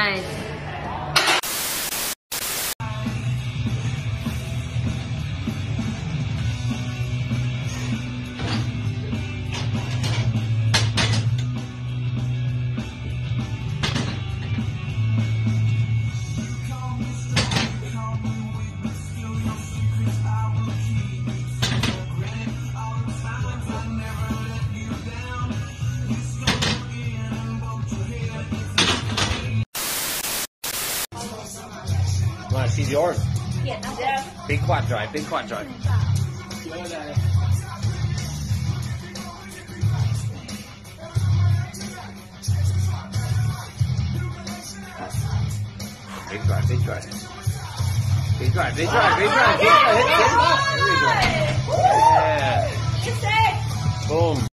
Nice. She's yours. Big quad drive, big quad drive. Big drive, big drive. Big drive, big drive, big drive, big drive. There we go. Yeah. Boom.